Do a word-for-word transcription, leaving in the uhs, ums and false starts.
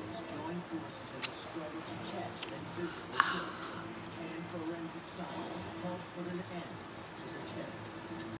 join forces in the struggle to catch and visit the killer, and forensic science help put an end to the terror.